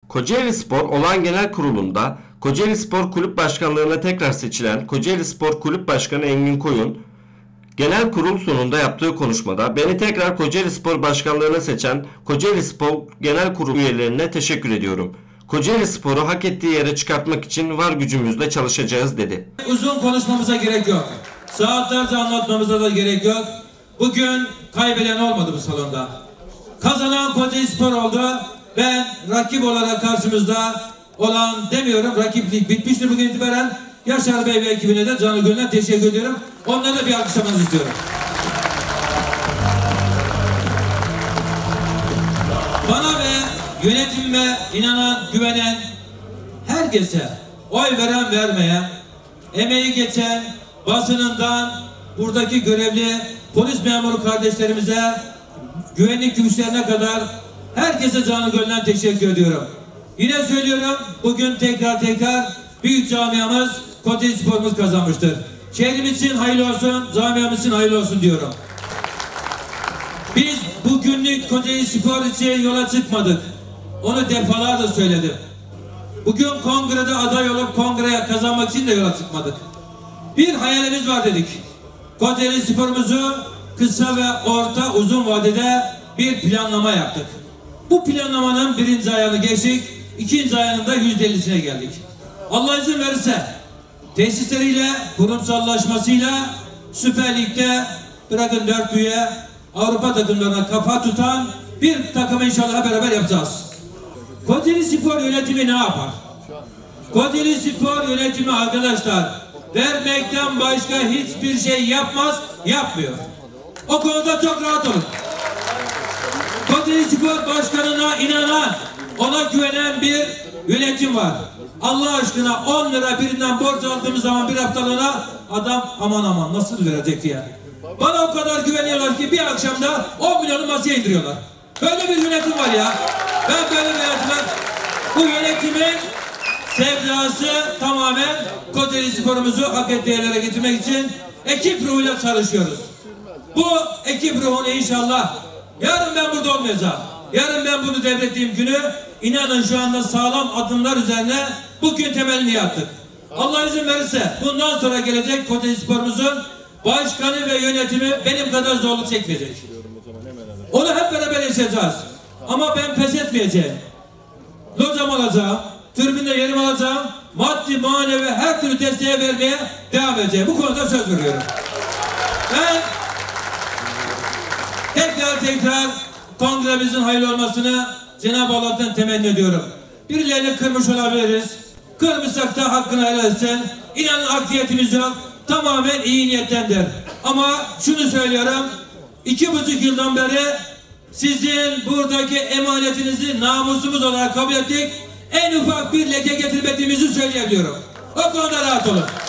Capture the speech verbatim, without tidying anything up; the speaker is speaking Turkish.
Kocaelispor Olağan Genel Kurulu'nda Kocaelispor Kulüp Başkanlığı'na tekrar seçilen Kocaelispor Kulüp Başkanı Engin Koyun, genel kurul sonunda yaptığı konuşmada beni tekrar Kocaelispor Başkanlığı'na seçen Kocaelispor Genel Kurulu üyelerine teşekkür ediyorum. Kocaelispor'u hak ettiği yere çıkartmak için var gücümüzle çalışacağız dedi. Uzun konuşmamıza gerek yok. Saatlerce anlatmamıza da gerek yok. Bugün kaybeden olmadı bu salonda. Kazanan Kocaelispor oldu. Ben rakip olarak karşımızda olan demiyorum, rakiplik bitmiştir bugün itibaren. Yaşar Bey ve ekibine de canı gönülden teşekkür ediyorum. Onlara da bir alkışlamanızı istiyorum. Bana ve yönetimime inanan, güvenen herkese, oy veren vermeyen, emeği geçen, basınından buradaki görevli polis memuru kardeşlerimize, güvenlik güçlerine kadar herkese canı gönülden teşekkür ediyorum. Yine söylüyorum, bugün tekrar tekrar büyük camiamız, Kocaelispor'umuz kazanmıştır. Şehrimiz için hayırlı olsun, camiamız için hayırlı olsun diyorum. Biz bugünlük Kocaelispor için yola çıkmadık. Onu defalarca söyledim. Bugün kongrede aday olup kongreye kazanmak için de yola çıkmadık. Bir hayalimiz var dedik. Kocaelispor'umuzu kısa ve orta uzun vadede bir planlama yaptık. Bu planlamanın birinci ayağını geçtik, ikinci ayağında yüzde ellisine geldik. Allah izin verirse tesisleriyle, kurumsallaşmasıyla Süper Lig'de bırakın dört büyüğe Avrupa takımlarına kafa tutan bir takımı inşallah beraber yapacağız. Kocaelispor yönetimi ne yapar? Kocaelispor yönetimi arkadaşlar vermekten başka hiçbir şey yapmaz, yapmıyor. O konuda çok rahat olun. Kocaelispor Başkanı'na inanan, ona güvenen bir yönetim var. Allah aşkına on lira birinden borç aldığımız zaman bir haftalığına adam aman aman nasıl verecek diye. Bana o kadar güveniyorlar ki bir akşamda on milyonu masaya indiriyorlar. Böyle bir yönetim var ya. Ben böyle bir yönetim var. Bu yönetimin sevdası tamamen Kocaelispor'umuzu hak ettiği yerlere getirmek için ekip ruhuyla çalışıyoruz. Bu ekip ruhunu inşallah yarın ben burada olmayacağım. Yarın ben bunu devrettiğim günü inanın şu anda sağlam adımlar üzerine bugün temelini attık. Allah izin verirse bundan sonra gelecek Kocaelispor'umuzun başkanı ve yönetimi benim kadar zorluk çekmeyecek. Onu hep beraber yaşayacağız. Ama ben pes etmeyeceğim. Locam alacağım, tribünde yerim alacağım, maddi manevi her türlü desteğe vermeye devam edeceğim. Bu konuda söz veriyorum. Ben tekrar tekrar kongremizin hayırlı olmasını Cenab-ı Allah'tan temenni ediyorum. Birilerini kırmış olabiliriz. Kırmışsak da hakkını helal etsin. İnanın akdiyetimiz yok. Tamamen iyi niyettendir. Ama şunu söylüyorum. İki buçuk yıldan beri sizin buradaki emanetinizi namusumuz olarak kabul ettik. En ufak bir leke getirmediğimizi söyleyebiliyorum. O konuda rahat olun.